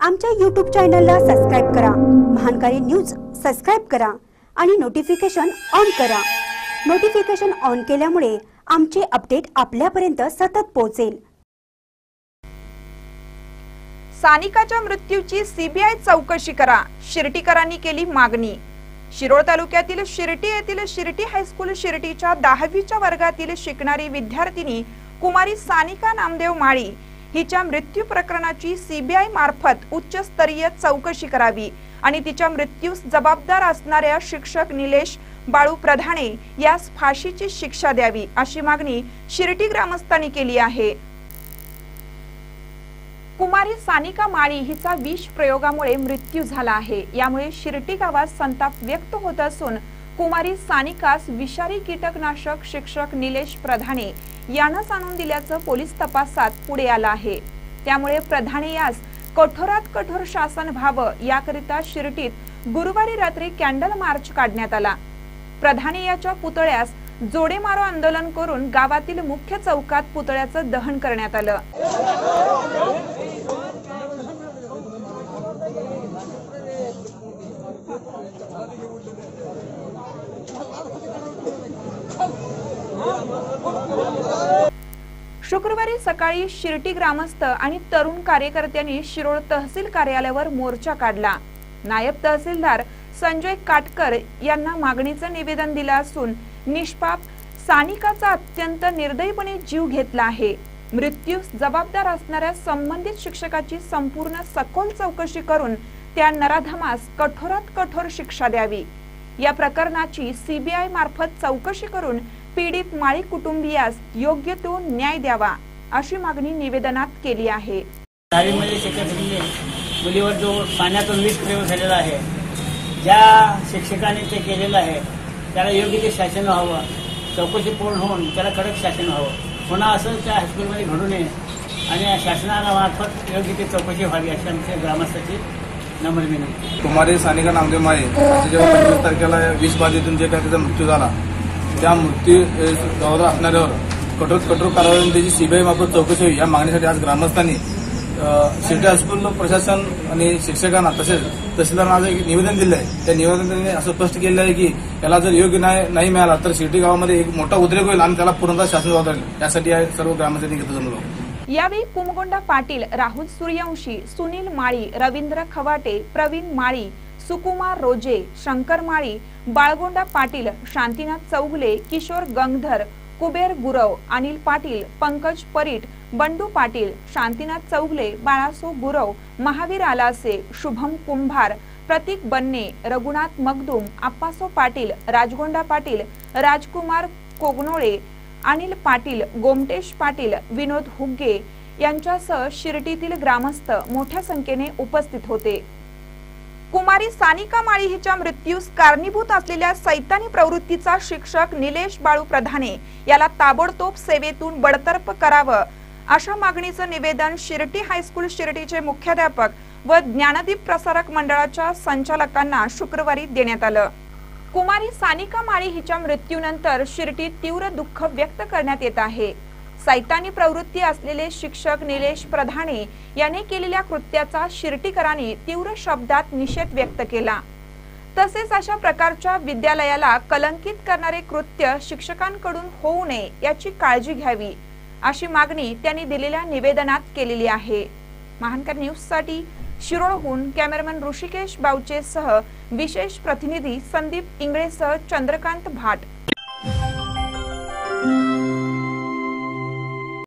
आमच्या YouTube चॅनलला subscribe करा, महानकारी न्यूज सबस्क्राइब करा आणि नोटिफिकेशन ऑन करा। नोटिफिकेशन ऑन केल्यामुळे आमचे अपडेट आपल्यापर्यंत सतत पोहोचेल। सानिकाच्या मृत्यूची सीबीआय चौकशी करा, शिर्टीकरांनी केली मागणी। शिरोळ तालुक्यातील शिर्टी येथील शिर्टी हायस्कूल शिर्टीच्या 10वीच्या वर्गातील शिकणारी विद्यार्थिनी कुमारी सानिका नामदेव माळी हिच्या मृत्यू प्रकरणाची सीबीआय मार्फत उच्चस्तरीय चौकशी करावी आणि तिच्या मृत्यूस जबाबदार असणाऱ्या शिक्षक निलेश बाळू प्रधाने यास फाशीची शिक्षा द्यावी अशी मागणी शिर्टी ग्रामस्थांनी केली आहे। कुमारी सानिका माळी हिचा विष प्रयोगामुळे मृत्यू झाला आहे। यामुळे शिर्टी गावात संताप व्यक्त होत असून कुमारी सानिकास विषारी कीटकनाशक शिक्षक निलेश प्रधाने यानंच आणून दिल्याचं पोलीस तपासात पुढे आलं आहे। त्यामुळे प्रधाने यास कठोरात कठोर शासन व्हावं याकरिता शिर्टीत गुरुवारी रात्री कॅन्डल मार्च काढण्यात आला। प्रधाने याच्या पुतळ्यास जोडे मारो आंदोलन करून गावातील मुख्य चौकात पुतळ्याचं दहन करण्यात आलं। शुक्रवारी सकाळी शिर्टी ग्रामस्थ आणि तरुण कार्यकर्त्यांनी शिरोळ तहसील कार्यालयावर मोर्चा काढला। नायब तहसीलदार संजय काटकर यांना मागणीचं निवेदन दिलं असून निष्पाप सानिकाचा अत्यंत निर्दयीपणे जीव घेतला आहे। मृत्यूस जबाबदार असणाऱ्या संबंधित शिक्षकाची संपूर्ण सखोल चौकशी करून त्या नराधमास कठोरात कठोर शिक्षा द्यावी। या प्रकरणाची सीबीआय मार्फत चौकशी करून पीडित माळी कुटुंबियास योग्य तो न्याय द्यावा अशी मागणी निवेदनात केली आहे। मुलीवर जो पाण्यातून विष प्रयोग झालेला आहे, ज्या शिक्षकाने ते केलेलं आहे त्याला योग्य ते शासन व्हावं, चौकशी पूर्ण होऊन त्याला कडक शासन व्हावं। पुन्हा असं त्या हायस्कूलमध्ये घडू नये आणि शासनामार्फत योग्य ती चौकशी व्हावी अशी आमच्या ग्रामस्थाची नम्र विनंती। कुमारी सानिका नामदेव माळी जेव्हा 25 तारखेला विष बाधेतून जे काही त्याचा मृत्यू झाला, त्या मृत्यू जबाबदार असणाऱ्यावर कठोर कारवाई त्याची सीबीआय मार्फत चौकशी होईल या मागणीसाठी आज ग्रामस्थांनी शिर्टी हायस्कूल प्रशासन आणि शिक्षकांना तसेच तहसीलदारांना आज एक निवेदन दिलं आहे। त्या निवेदनाने असं स्पष्ट केलं आहे की त्याला जर योग्य न्याय नाही मिळाला तर शिर्टी गावामध्ये एक मोठा उद्रेक होईल आणि त्याला पूर्णतः शासन जबाबदार राहील। यासाठी सर्व ग्रामस्थांनी घेतलं जमलो। यावेळी कुमगोंडा पाटील, राहुल सूर्यवंशी, सुनील माळी, रवींद्र खवाटे, प्रवीण माळी, सुकुमार रोजे, शंकर माळी, बाळगोंडा पाटील, शांतीनाथ चौगले, किशोर गंगधर, कुबेर गुरव, अनिल पाटील, पंकज परीट, बंडू पाटील, शांतीनाथ चौगले, बाळासो गुरव, महावीर आलासे, शुभम कुंभार, प्रतीक बन्ने, रघुनाथ मगदूम, आप्पासो पाटील, राजगोंडा पाटील, राजकुमार कोगनोळे, अनिल पाटील, गोमटेश पाटील, विनोद हुग्गे यांच्यासह शिर्टीतील ग्रामस्थ मोठ्या संख्येने उपस्थित होते। कुमारी सानिका माळी हिच्या मृत्यूस कारणीभूत असलेल्या सैतानी प्रवृत्तीचा शिक्षक निलेश बाळू प्रधाने याला ताबडतोब सेवेतून बडतर्फ करावं अशा मागणीचं निवेदन शिर्टी हायस्कूल शिर्टीचे मुख्याध्यापक व ज्ञानदीप प्रसारक मंडळाच्या संचालकांना शुक्रवारी देण्यात आलं। कुमारी सानिका माळी हिच्या मृत्यूनंतर शिर्टीत तीव्र दुःख व्यक्त करण्यात येत आहे। सैतानी प्रवृत्ती असलेले शिक्षक निलेश प्रधाने यांनी केलेल्या कृत्याचा शिर्टीकरांनी तीव्र शब्दात निषेध व्यक्त केला। तसेच अशा प्रकारच्या विद्यालयाला कलंकित करणारे कृत्य शिक्षकांकडून होऊ नये याची काळजी घ्यावी अशी मागणी त्यांनी दिलेल्या निवेदनात केलेली आहे। महानकर न्यूजसाठी शिरोळहून कॅमेरामॅन ऋषिकेश बावचेसह विशेष प्रतिनिधी संदीप इंगळेसह चंद्रकांत भाट।